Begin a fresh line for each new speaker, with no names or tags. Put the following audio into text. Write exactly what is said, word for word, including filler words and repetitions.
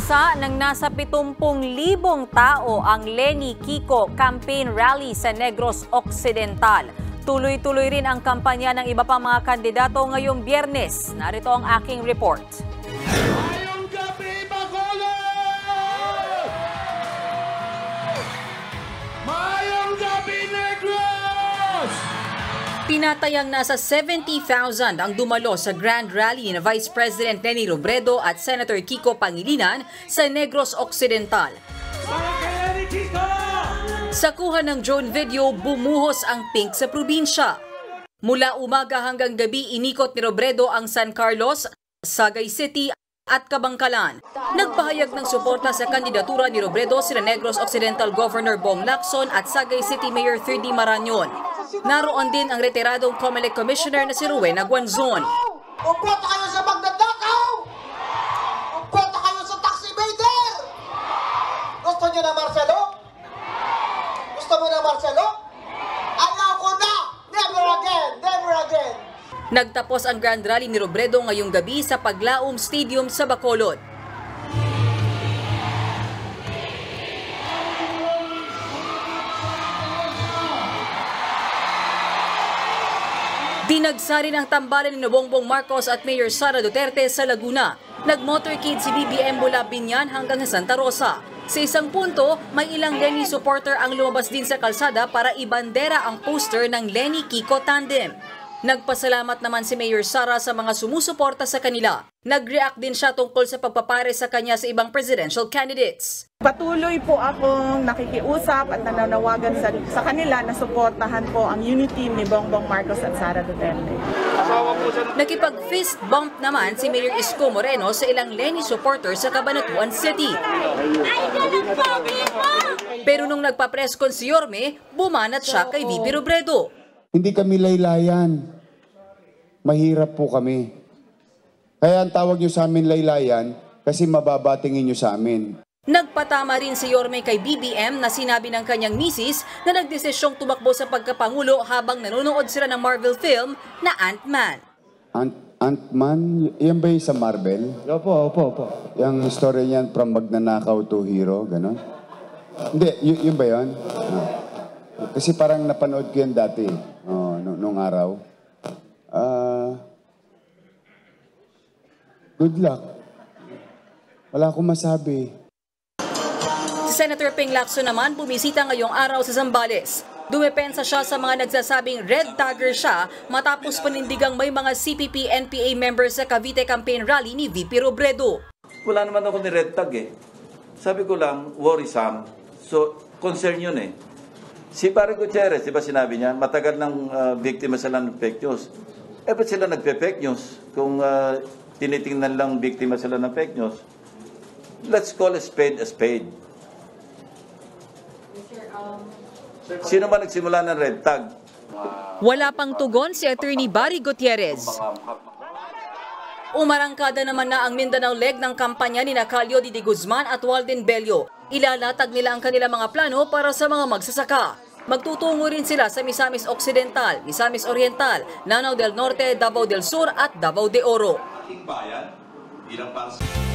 Inumpisa ng nasa pitungpung libong tao ang Lenny Kiko campaign rally sa Negros Occidental. Tuloy-tuloy rin ang kampanya ng iba pang mga kandidato ngayong Biyernes. Narito ang aking report.
Mayong gabi, Bacolod! Mayong gabi, Negros!
Pinatayang nasa seventy thousand ang dumalo sa Grand Rally na Vice President Leni Robredo at Senator Kiko Pangilinan sa Negros Occidental. Sa kuha ng drone video, bumuhos ang pink sa probinsya. Mula umaga hanggang gabi, inikot ni Robredo ang San Carlos, Sagay City at Kabangkalan. Nagpahayag ng suporta sa kandidatura ni Robredo sina Negros Occidental Governor Bong Lacson at Sagay City Mayor third D Marañon. Naroon din ang retiradong COMELEC Commissioner na si Rowena Guanzon.
Upoto kayo sa magdadakaw! Upoto kayo sa taxi evader! Gusto niyo na Marcelo? Gusto mo na Marcelo? Ayaw ko na! Never again! Never again!
Nagtapos ang Grand Rally ni Robredo ngayong gabi sa Paglaom Stadium sa Bacolod. Dinagsa rin ang tambalan ni Bongbong Marcos at Mayor Sara Duterte sa Laguna. Nag-motorcade si B B M mula Binyan hanggang Santa Rosa. Sa isang punto, may ilang Lenny supporter ang lumabas din sa kalsada para ibandera ang poster ng Lenny Kiko Tandem. Nagpasalamat naman si Mayor Sara sa mga sumusuporta sa kanila. Nag-react din siya tungkol sa pagpapare sa kanya sa ibang presidential candidates.
Patuloy po akong nakikiusap at nananawagan sa, sa kanila na suportahan po ang unity ni Bongbong Marcos at Sara Duterte.
Nakipag-fist bump naman si Mayor Isko Moreno sa ilang Lenny supporters sa Cabanatuan City. Pero nung nagpa-press con si Yorme, bumanat siya kay V P Robredo.
Hindi kami laylayan. Mahirap po kami. Kaya ang tawag nyo sa amin laylayan kasi mababatingin nyo sa amin.
Nagpatama rin si Yorme kay B B M na sinabi ng kanyang misis na nagdesisyong tumakbo sa pagkapangulo habang nanonood sila ng Marvel film na Ant-Man.
Ant Ant-Man? Yan ba yung sa Marvel?
Opo, opo, opo.
Yung story niyan from magnanakaw to hero, gano'n? Hindi, yun ba yun? No. Kasi parang napanood ko yan dati, oh, nung, nung araw. Uh, good luck. Wala akong masabi.
Si Senator Ping Lacson naman bumisita ngayong araw sa Zambales. Dumepensa siya sa mga nagsasabing red tagger siya matapos panindigang may mga C P P N P A members sa Cavite campaign rally ni V P Robredo.
Wala naman ako ni red tag eh. Sabi ko lang, worrisome. So, concern yun eh. Si Pare Gutierrez, di ba sinabi niya, matagal ng uh, biktima sila ng fake news. Eh, ba't sila nagpe-fake news? Kung uh, tinitingnan lang biktima sila ng fake news, let's call a spade a spade. Sino ba nagsimula ng red tag?
Wala pang tugon si Attorney Barry Gutierrez. Umarangkada naman na ang Mindanao leg ng kampanya ni Calio Didi Guzman at Walden Bello. Ilalatag nila ang kanilang mga plano para sa mga magsasaka. Magtutungo rin sila sa Misamis Occidental, Misamis Oriental, Lanao del Norte, Davao del Sur at Davao de Oro.